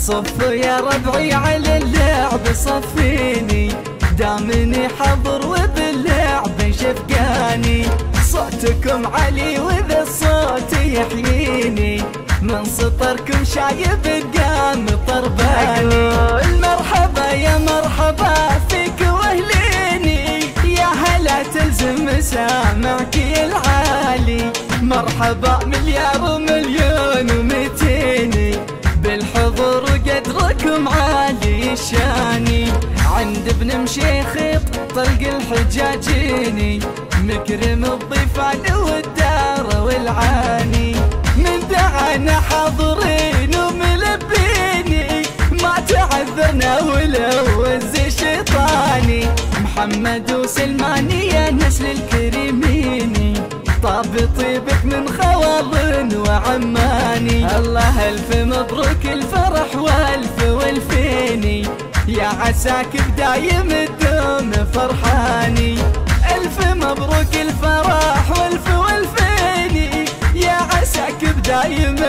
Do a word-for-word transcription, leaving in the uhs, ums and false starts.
صف يا ربعي على اللعب صفيني، دامني حضر وباللعب شفقاني. صوتكم علي وذا الصوت يحييني، من سطركم شايب الدم طرباني. المرحبا يا مرحبا فيك واهليني، يا هلا تلزم مسامعك العالي. مرحبا مليار ومليون ومتيني، بالحضور قدركم عالي الشاني. عند ابن مشيخ طلق الحجاجيني، مكرم الضيفان والدار والعاني. من دعانا حاضرين وملبيني، ما تعذرنا ولو الزي شيطاني. محمد وسلماني يا نسل الكريميني، طاب طيبك من خوال وعماني. الله الف مبروك الفرح والف والفيني، يا عساك بدايم الدوم فرحاني. الف مبروك الفرح والف والفيني، يا عساك بدايم